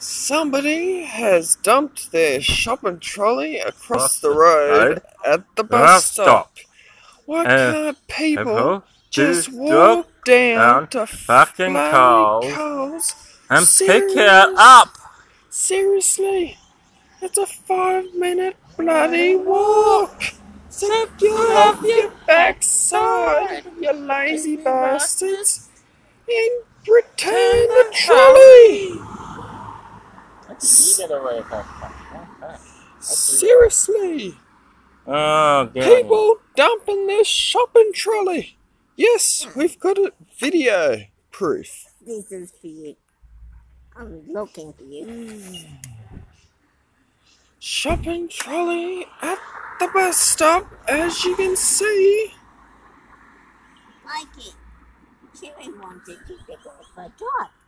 Somebody has dumped their shopping trolley across the road at the bus stop. Why can't people just walk down to fucking Coles and pick it up? Seriously, it's a 5-minute bloody walk. So get off your backside, you lazy bastards, and return the trolley. Seriously. Oh, people dumping their shopping trolley. Yes, we've got a video proof. This is for you. I'm looking for you. Shopping trolley at the bus stop, as you can see. Like it. Cherry wanted to pick off my top.